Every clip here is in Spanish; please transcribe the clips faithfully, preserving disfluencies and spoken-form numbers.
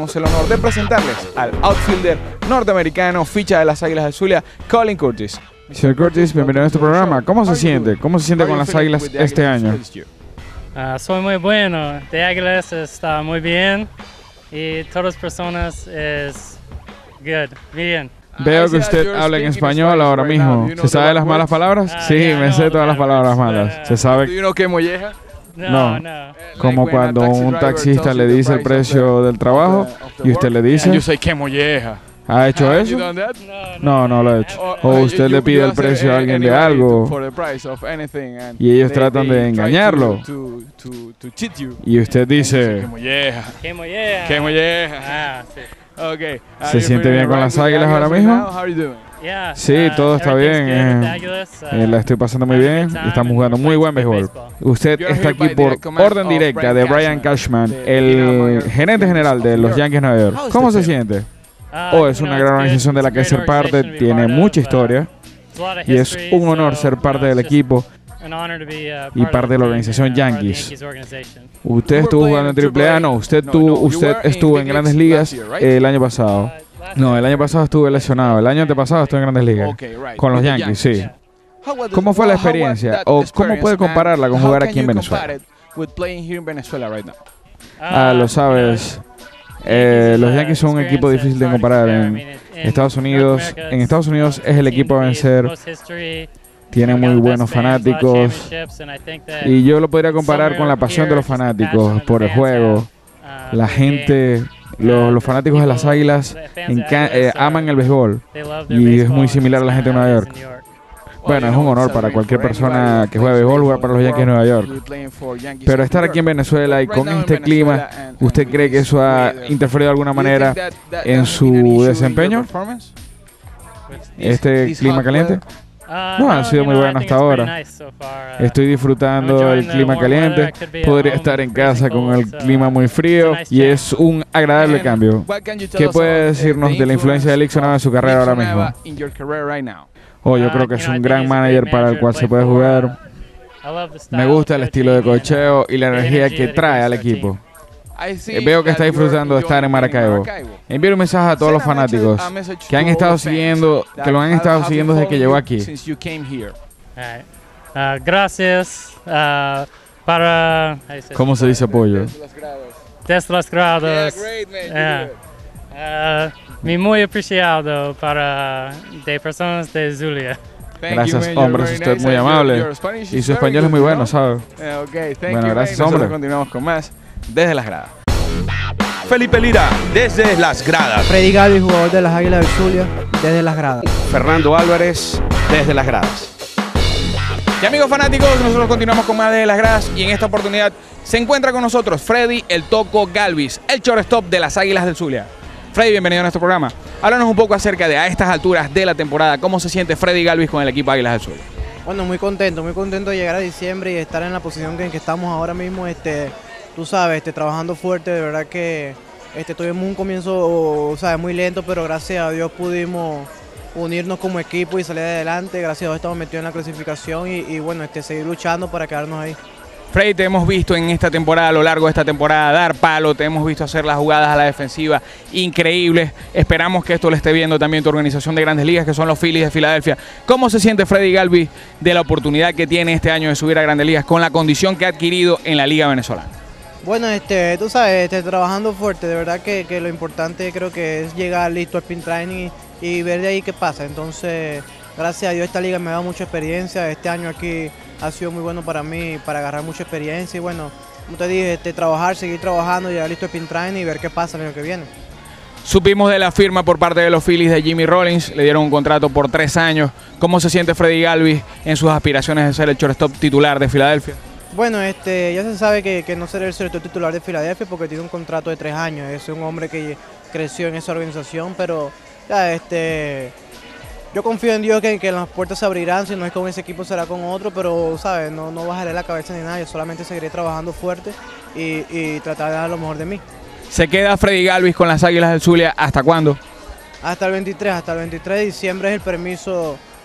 tenemos el honor de presentarles al outfielder norteamericano, ficha de las Águilas del Zulia, Colin Curtis. Señor Curtis, bienvenido a este programa. ¿Cómo se siente? ¿Cómo se siente con las Águilas este año? Uh, soy muy bueno. De Águilas está muy bien y todas las personas es good, bien. Veo que usted habla en español ahora mismo. ¿Se sabe las malas palabras? Ah, Sí, yeah, me no, sé todas las but- palabras but, malas. uh, ¿Se sabe? ¿Tú no qué molleja? No, No. no. Como cuando un taxista le dice el precio del trabajo y usted le And dice, you say qué molleja. ¿ha hecho Have eso? you done that? No, no lo he hecho. Or- O or usted you- le you pide el answer precio a alguien de anybody to- algo for the price of anything and y ellos they- tratan they de try engañarlo. to- to- to- to cheat you. Y usted Qué dice, molleja. Qué molleja. Qué molleja. Ah, sí. Okay. ¿Se Are you siente feeling bien con alright las with the Águilas ahora right mismo? now? How are you doing? Yeah, Sí, uh, todo está everything's bien, good with eh, the Águilas, uh, eh, la estoy pasando muy bien y estamos jugando muy buen béisbol. Usted está aquí por orden directa de Brian Cashman, el gerente general de los Yankees de Nueva York. ¿Cómo se siente? uh, Oh, es you know, una it's gran good. organización de la It's que a ser great parte, organization to be tiene part of, mucha uh, historia it's a lot of y es history, un honor so, ser you parte know, del it's just equipo. an honor to be, uh, y part parte of de la the organización team and part of the Yankees. Yankees organization. Usted You were estuvo playing jugando en in triple A, triple A. no, usted, No, tuvo, no, you usted were in estuvo en big Grandes leagues Ligas last year, right? eh, el año pasado. Uh, last No, year, el año pasado estuve lesionado, el año antepasado estuve en Grandes Ligas. Okay, right. Con los With the Yankees, sí. yeah. How was the- ¿Cómo fue la how was experiencia? that ¿O cómo experience, puede man? compararla con How jugar can aquí en you Venezuela? compare it with playing here in Venezuela right now? Ah, Uh, lo sabes. Eh, los Yankees son un equipo difícil de comparar en Estados Unidos. En Estados Unidos es el equipo a vencer. Tiene muy buenos fanáticos. Y yo lo podría comparar con la pasión de los fanáticos por el juego. La gente, los, los fanáticos de las Águilas enca- eh, aman el béisbol. Y es muy similar a la gente de Nueva York. Bueno, es un honor para cualquier persona que juegue béisbol jugar para los Yankees de Nueva York. Pero estar aquí en Venezuela y con este clima, ¿usted cree que eso ha interferido de alguna manera en su desempeño? ¿Este clima caliente? No, ha sido muy bueno hasta ahora. Estoy disfrutando del clima caliente. Podría estar en casa con el clima muy frío y es un agradable cambio. ¿Qué puede decirnos de la influencia de Lixonava en su carrera ahora mismo? Oh, yo creo que es un gran manager para el cual se puede jugar. Me gusta el estilo de cocheo y la energía que trae al equipo. Eh, Veo que está disfrutando de estar en Maracaibo. Envío un mensaje a todos los fanáticos que han estado siguiendo, que lo han estado siguiendo desde que llegó aquí. Alright. Uh, gracias uh, para... ¿Cómo se dice apoyo? Desde las gradas. Yeah. Uh, mi muy apreciado para de personas de Zulia. Gracias, hombre, es usted muy amable. Y su español es muy bueno, ¿sabe? Bueno, gracias, hombre. Continuamos con más desde las gradas. Felipe Lira, desde las gradas. Freddy Galvis, jugador de las Águilas del Zulia, desde las gradas. Fernando Álvarez, desde las gradas. Y amigos fanáticos, nosotros continuamos con más de las gradas y en esta oportunidad se encuentra con nosotros Freddy el Toco Galvis, el shortstop de las Águilas del Zulia. Freddy, bienvenido a nuestro programa. Háblanos un poco acerca de a estas alturas de la temporada, ¿cómo se siente Freddy Galvis con el equipo Águilas del Zulia? Bueno, muy contento, muy contento de llegar a diciembre y estar en la posición en que estamos ahora mismo, este, tú sabes, este, trabajando fuerte. De verdad que este, tuvimos un comienzo, o sea, muy lento, pero gracias a Dios pudimos unirnos como equipo y salir adelante. Gracias a Dios estamos metidos en la clasificación y, y bueno, este, seguir luchando para quedarnos ahí. Freddy, te hemos visto en esta temporada, a lo largo de esta temporada, dar palo, te hemos visto hacer las jugadas a la defensiva increíbles. Esperamos que esto lo esté viendo también tu organización de Grandes Ligas, que son los Phillies de Filadelfia. ¿Cómo se siente Freddy Galvis de la oportunidad que tiene este año de subir a Grandes Ligas con la condición que ha adquirido en la Liga Venezolana? Bueno, este, tú sabes, este, trabajando fuerte, de verdad que, que lo importante creo que es llegar listo al spring training y, y ver de ahí qué pasa. Entonces, gracias a Dios esta liga me da mucha experiencia. Este año aquí ha sido muy bueno para mí, para agarrar mucha experiencia y bueno, como te dije, este, trabajar, seguir trabajando, llegar listo al spring training y ver qué pasa el año que viene. Supimos de la firma por parte de los Phillies de Jimmy Rollins, le dieron un contrato por tres años. ¿Cómo se siente Freddy Galvis en sus aspiraciones de ser el shortstop titular de Filadelfia? Bueno, este, ya se sabe que, que no será el shortstop titular de Filadelfia porque tiene un contrato de tres años. Es un hombre que creció en esa organización, pero ya, este, yo confío en Dios que, que las puertas se abrirán. Si no es con ese equipo será con otro, pero ¿sabes? No, no bajaré la cabeza ni nada. Yo solamente seguiré trabajando fuerte y, y tratar de dar lo mejor de mí. ¿Se queda Freddy Galvis con las Águilas del Zulia hasta cuándo? Hasta el veintitrés, hasta el veintitrés de diciembre es el permiso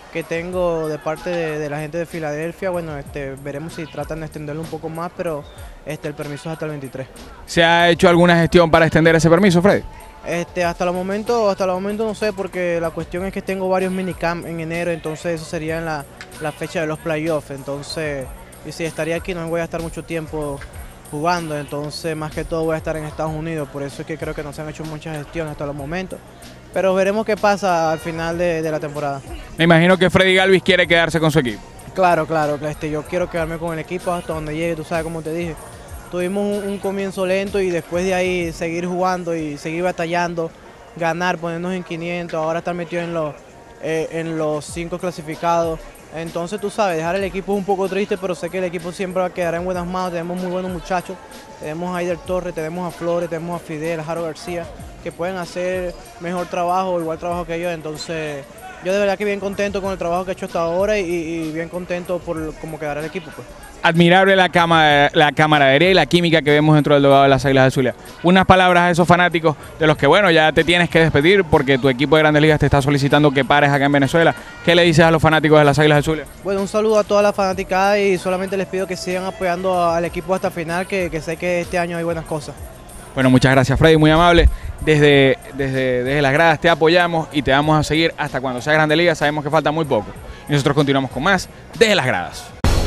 que tengo de parte de, de la gente de Filadelfia, bueno, este, veremos si tratan de extenderlo un poco más, pero este, el permiso es hasta el veintitrés. ¿Se ha hecho alguna gestión para extender ese permiso, Freddy? Este, hasta el momento, hasta el momento no sé, porque la cuestión es que tengo varios minicamp en enero, entonces eso sería en la, la fecha de los playoffs, entonces, y si estaría aquí no voy a estar mucho tiempo jugando, entonces más que todo voy a estar en Estados Unidos, por eso es que creo que no se han hecho muchas gestiones hasta el momento, pero veremos qué pasa al final de, de la temporada. Me imagino que Freddy Galvis quiere quedarse con su equipo. Claro, claro, este, yo quiero quedarme con el equipo hasta donde llegue, tú sabes, como te dije. Tuvimos un, un comienzo lento y después de ahí seguir jugando y seguir batallando, ganar, ponernos en quinientos, ahora estar metido en los, eh, en los cinco clasificados. Entonces tú sabes, dejar el equipo es un poco triste, pero sé que el equipo siempre va a quedar en buenas manos, tenemos muy buenos muchachos, tenemos a Aider Torres, tenemos a Flores, tenemos a Fidel, a Jaro García, que pueden hacer mejor trabajo, igual trabajo que yo, entonces yo de verdad que bien contento con el trabajo que he hecho hasta ahora y, y bien contento por cómo quedará el equipo, pues. Admirable la, cama, la camaradería y la química que vemos dentro del dogado de las Águilas del Zulia. Unas palabras a esos fanáticos de los que, bueno, ya te tienes que despedir porque tu equipo de Grandes Ligas te está solicitando que pares acá en Venezuela. ¿Qué le dices a los fanáticos de las Águilas del Zulia? Bueno, un saludo a toda la fanaticada y solamente les pido que sigan apoyando al equipo hasta el final, que, que sé que este año hay buenas cosas. Bueno, muchas gracias, Freddy, muy amable. Desde, desde, desde las gradas te apoyamos y te vamos a seguir hasta cuando sea Grandes Ligas. Sabemos que falta muy poco. Y nosotros continuamos con más desde las gradas.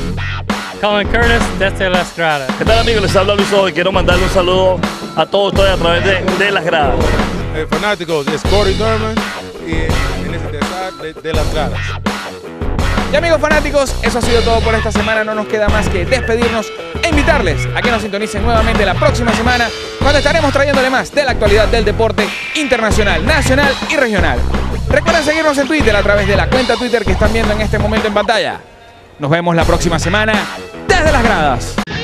Colin Curtis, desde las gradas. ¿Qué tal, amigos? Les habla Luis Ojo y quiero mandarle un saludo a todos ustedes a través de, de las gradas. Eh, fanáticos, es Corey Dorman y en este de, de las gradas. Y amigos fanáticos, eso ha sido todo por esta semana. No nos queda más que despedirnos e invitarles a que nos sintonicen nuevamente la próxima semana, cuando estaremos trayéndole más de la actualidad del deporte internacional, nacional y regional. Recuerden seguirnos en Twitter a través de la cuenta Twitter que están viendo en este momento en pantalla. Nos vemos la próxima semana desde las gradas.